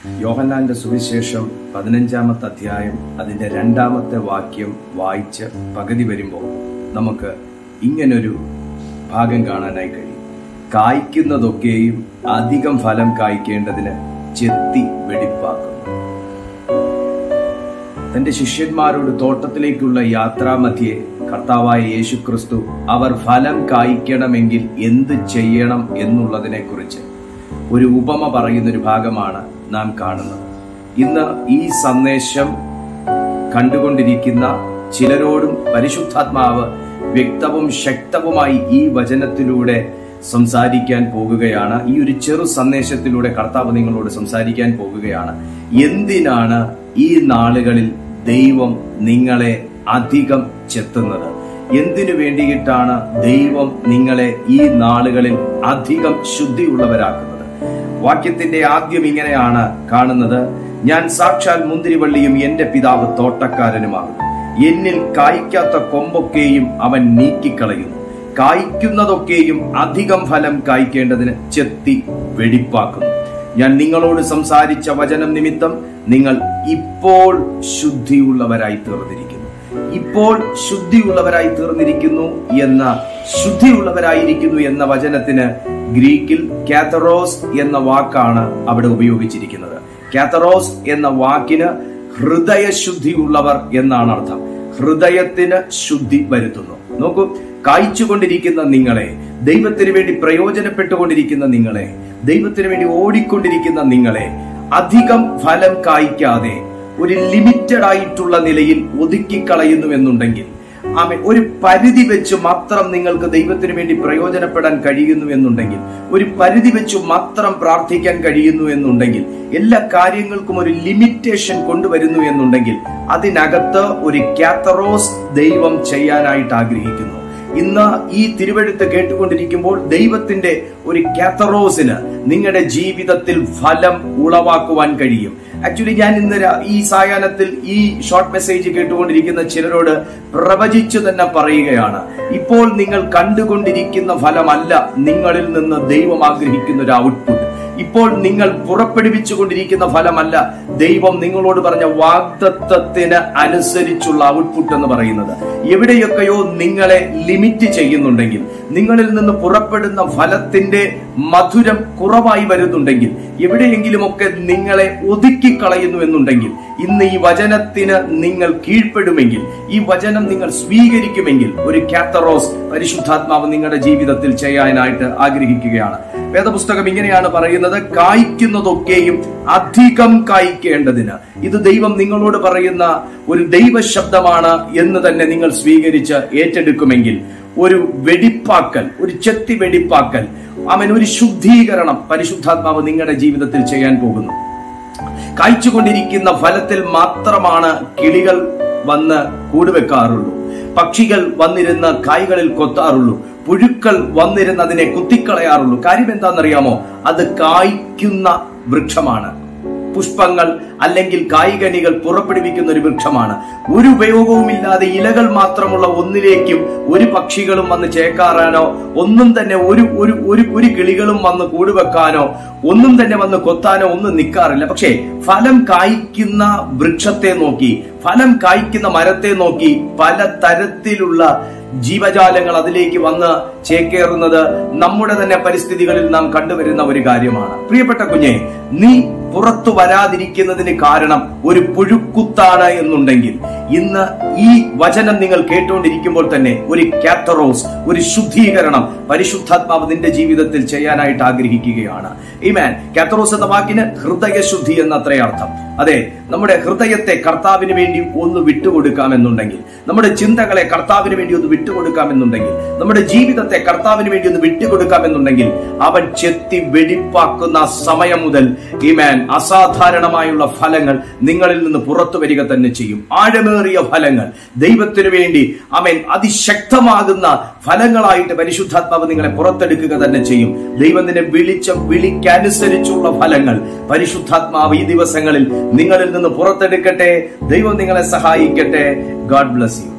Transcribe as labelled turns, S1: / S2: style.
S1: യോഹന്നാന്റെ സുവിശേഷം 15-ാമത്തെ അധ്യായം അതിന്റെ 2-ാമത്തെ വാക്യം വായിച്ച് പകുതി വരുമ്പോൾ നമുക്ക് ഇങ്ങനൊരു ഭാഗം കാണാനായി കഴിയും. കായ്ക്കുന്നതൊക്കെയും അധികം ഫലം കായ്ക്കേണ്ടതിന് ചെത്തി വെടിപ്പാക്കുന്നു. തന്റെ ശിഷ്യന്മാരോട് തോട്ടത്തിലേക്കുള്ള യാത്രാമധ്യേ കർത്താവായ യേശുക്രിസ്തു അവർ ഫലം കായ്ക്കണമെങ്കിൽ എന്ത് ചെയ്യണം എന്നുള്ളതിനെ കുറിച്ച് ഒരു ഉപമ പറയുന്നൊരു ഭാഗമാണ് നാം കാണുന്നത്. ഇന്ന് ഈ സന്ദേശം കണ്ടുകൊണ്ടിരിക്കുന്ന ചിലരോടും പരിശുദ്ധാത്മാവ് വ്യക്തവും ശക്തവുമായി ഈ വചനത്തിലൂടെ സംസാരിക്കാൻ പോകുകയാണ്. ഈ ഒരു ചെറു സന്ദേശത്തിലൂടെ കർത്താവ് നിങ്ങളോട് സംസാരിക്കാൻ പോകുകയാണ്. എന്തിനാണ് ഈ നാളുകളിൽ ദൈവം നിങ്ങളെ അധികം ചെത്തുന്നത്? എന്തിനു വേണ്ടിയിട്ടാണ് ദൈവം നിങ്ങളെ ഈ നാളുകളിൽ അധികം ശുദ്ധിയുള്ളവരാക്കുന്നത്? വാക്യത്തിന്റെ ആദ്യം ഇങ്ങനെയാണ് കാണുന്നത്: ഞാൻ സാക്ഷാൽ മുന്തിരിവള്ളിയും എന്റെ പിതാവ് തോട്ടക്കാരനുമാകുന്നു. എന്നിൽ കായ്ക്കാത്ത കൊമ്പൊക്കെയും അവൻ നീക്കിക്കളയുന്നു. കായ്ക്കുന്നതൊക്കെയും അധികം ഫലം കായ്ക്കേണ്ടതിന് ചെത്തി വെടിപ്പാക്കുന്നു. ഞാൻ നിങ്ങളോട് സംസാരിച്ച വചനം നിമിത്തം നിങ്ങൾ ഇപ്പോൾ ശുദ്ധിയുള്ളവരായി തീർന്നിരിക്കുന്നു. ഇപ്പോൾ ശുദ്ധിയുള്ളവരായി തീർന്നിരിക്കുന്നു ശുദ്ധിയുള്ളവരായിരിക്കുന്നു എന്ന വചനത്തിന് ഗ്രീക്കിൽ കാത്തറോസ് എന്ന വാക്കാണ് അവിടെ ഉപയോഗിച്ചിരിക്കുന്നത്. കാത്തറോസ് എന്ന വാക്കിന് ഹൃദയശുദ്ധിയുള്ളവർ എന്നാണ് അർത്ഥം. ഹൃദയത്തിന് ശുദ്ധി വരുത്തുന്നു. നോക്കൂ, കായ്ച്ചുകൊണ്ടിരിക്കുന്ന നിങ്ങളെ, ദൈവത്തിന് വേണ്ടി പ്രയോജനപ്പെട്ടുകൊണ്ടിരിക്കുന്ന നിങ്ങളെ, ദൈവത്തിന് വേണ്ടി ഓടിക്കൊണ്ടിരിക്കുന്ന നിങ്ങളെ അധികം ഫലം കായ്ക്കാതെ ഒരു ലിമിറ്റഡ് ആയിട്ടുള്ള നിലയിൽ ഒതുക്കിക്കളയുന്നു എന്നുണ്ടെങ്കിൽ, ഒരു പരിധി വെച്ച് മാത്രം നിങ്ങൾക്ക് ദൈവത്തിന് വേണ്ടി പ്രയോജനപ്പെടാൻ കഴിയുന്നു എന്നുണ്ടെങ്കിൽ, ഒരു പരിധി വെച്ച് മാത്രം പ്രാർത്ഥിക്കാൻ കഴിയുന്നു എന്നുണ്ടെങ്കിൽ, എല്ലാ കാര്യങ്ങൾക്കും ഒരു ലിമിറ്റേഷൻ കൊണ്ടുവരുന്നു എന്നുണ്ടെങ്കിൽ, അതിനകത്ത് ഒരു കാത്തറോസ് ദൈവം ചെയ്യാനായിട്ട് ആഗ്രഹിക്കുന്നു. ഇന്ന് ഈ തിരുവെഴുത്ത് കേട്ടുകൊണ്ടിരിക്കുമ്പോൾ ദൈവത്തിന്റെ ഒരു കാത്തറോസിന് നിങ്ങളുടെ ജീവിതത്തിൽ ഫലം ഉളവാക്കുവാൻ കഴിയും. ആക്ച്വലി ഞാൻ ഇന്ന് ഈ സായാഹ്നത്തിൽ ഈ ഷോർട്ട് മെസ്സേജ് കേട്ടുകൊണ്ടിരിക്കുന്ന ചിലരോട് പ്രവചിച്ചു തന്നെ പറയുകയാണ്: ഇപ്പോൾ നിങ്ങൾ കണ്ടുകൊണ്ടിരിക്കുന്ന ഫലമല്ല നിങ്ങളിൽ നിന്ന് ദൈവം ആഗ്രഹിക്കുന്ന ഒരു ഔട്ട്പുട്ട്. ഇപ്പോൾ നിങ്ങൾ പുറപ്പെടുവിച്ചുകൊണ്ടിരിക്കുന്ന ഫലമല്ല ദൈവം നിങ്ങളോട് പറഞ്ഞ വാഗ്ദത്തത്തിന് അനുസരിച്ചുള്ള ഔട്ട്പുട്ട് എന്ന് പറയുന്നത്. എവിടെയൊക്കെയോ നിങ്ങളെ ലിമിറ്റ് ചെയ്യുന്നുണ്ടെങ്കിൽ, നിങ്ങളിൽ നിന്ന് പുറപ്പെടുന്ന ഫലത്തിന്റെ മധുരം കുറവായി വരുന്നുണ്ടെങ്കിൽ, എവിടെയെങ്കിലുമൊക്കെ നിങ്ങളെ ഒതുക്കിക്കളയുന്നു എന്നുണ്ടെങ്കിൽ, ഇന്ന് ഈ വചനത്തിന് നിങ്ങൾ കീഴ്പ്പെടുമെങ്കിൽ, ഈ വചനം നിങ്ങൾ സ്വീകരിക്കുമെങ്കിൽ, ഒരു കാത്തറോസ് പരിശുദ്ധാത്മാവ് നിങ്ങളുടെ ജീവിതത്തിൽ ചെയ്യാനായിട്ട് ആഗ്രഹിക്കുകയാണ്. വേദപുസ്തകം ഇങ്ങനെയാണ് പറയുന്നത്: കായ്ക്കുന്നതൊക്കെയും അധികം കായ്ക്കേണ്ടതിന്. ഇത് ദൈവം നിങ്ങളോട് പറയുന്ന ഒരു ദൈവശബ്ദമാണ് എന്ന് തന്നെ നിങ്ങൾ സ്വീകരിച്ച് ഏറ്റെടുക്കുമെങ്കിൽ, ഒരു വെടിപ്പാക്കൽ, ഒരു ചെത്തി വെടിപ്പാക്കൽ, ഒരു ശുദ്ധീകരണം പരിശുദ്ധാത്മാവ് നിങ്ങളുടെ ജീവിതത്തിൽ ചെയ്യാൻ പോകുന്നു. കായ്ച്ചുകൊണ്ടിരിക്കുന്ന ഫലത്തിൽ മാത്രമാണ് കിളികൾ വന്ന് കൂടുവെക്കാറുള്ളൂ, പക്ഷികൾ വന്നിരുന്ന് കായ്കളിൽ കൊത്താറുള്ളൂ, പുഴുക്കൾ വന്നിരുന്ന് അതിനെ കുത്തിക്കളയാറുള്ളൂ. കാര്യം എന്താണെന്നറിയാമോ? അത് കായ്ക്കുന്ന വൃക്ഷമാണ്. പുഷ്പങ്ങൾ അല്ലെങ്കിൽ കായ്കനികൾ പുറപ്പെടുവിക്കുന്ന ഒരു വൃക്ഷമാണ്. ഒരു ഉപയോഗവുമില്ലാതെ ഇലകൾ മാത്രമുള്ള ഒന്നിലേക്കും ഒരു പക്ഷികളും വന്ന് ചേക്കാറാനോ, ഒന്നും തന്നെ ഒരു കിളികളും വന്ന് കൂടുവെക്കാനോ, ഒന്നും തന്നെ വന്ന് കൊത്താനോ ഒന്നും നിൽക്കാറില്ല. പക്ഷേ ഫലം കായ്ക്കുന്ന വൃക്ഷത്തെ നോക്കി, ഫലം കായ്ക്കുന്ന മരത്തെ നോക്കി പല തരത്തിലുള്ള ജീവജാലങ്ങൾ അതിലേക്ക് വന്ന് ചേക്കേറുന്നത് നമ്മുടെ തന്നെ പരിസ്ഥിതികളിൽ നാം കണ്ടുവരുന്ന ഒരു കാര്യമാണ്. പ്രിയപ്പെട്ട കുഞ്ഞെ, നീ പുറത്തു വരാതിരിക്കുന്നതിന് കാരണം ഒരു പുഴുക്കുത്താണ് എന്നുണ്ടെങ്കിൽ, ഇന്ന് ഈ വചനം നിങ്ങൾ കേട്ടുകൊണ്ടിരിക്കുമ്പോൾ തന്നെ ഒരു കാത്തറോസ്, ഒരു ശുദ്ധീകരണം പരിശുദ്ധാത്മാവ് നിന്റെ ജീവിതത്തിൽ ചെയ്യാനായിട്ട് ആഗ്രഹിക്കുകയാണ്. ആമേൻ. കാത്തറോസ് എന്ന വാക്കിന് ഹൃദയശുദ്ധി എന്നത്രേ അർത്ഥം. അതെ, നമ്മുടെ ഹൃദയത്തെ കർത്താവിന് വേണ്ടി ഒന്ന് വിട്ടുകൊടുക്കാമെന്നുണ്ടെങ്കിൽ, നമ്മുടെ ചിന്തകളെ കർത്താവിന് വേണ്ടി ഒന്ന് വിട്ടുകൊടുക്കാമെന്നുണ്ടെങ്കിൽ, നമ്മുടെ ജീവിതത്തെ കർത്താവിന് വേണ്ടി ഒന്ന് വിട്ടുകൊടുക്കാമെന്നുണ്ടെങ്കിൽ, അവൻ ചെത്തി വെടിപ്പാക്കുന്ന സമയം മുതൽ ഈമാൻ അസാധാരണമായുള്ള ഫലങ്ങൾ നിങ്ങളിൽ നിന്ന് പുറത്തു വരിക തന്നെ ചെയ്യും. ആഴമേറിയ ഫലങ്ങൾ, ദൈവത്തിനു വേണ്ടി അതിശക്തമാകുന്ന ഫലങ്ങളായിട്ട് പരിശുദ്ധാത്മാവ് നിങ്ങളെ പുറത്തെടുക്കുക തന്നെ ചെയ്യും. ദൈവത്തിനെ വിളിച്ച വിളിക്കനുസരിച്ചുള്ള ഫലങ്ങൾ പരിശുദ്ധാത്മാവ് ഈ ദിവസങ്ങളിൽ നിങ്ങളിൽ നിന്ന് പുറത്തെടുക്കട്ടെ. ദൈവം നിങ്ങളെ സഹായിക്കട്ടെ. God bless U.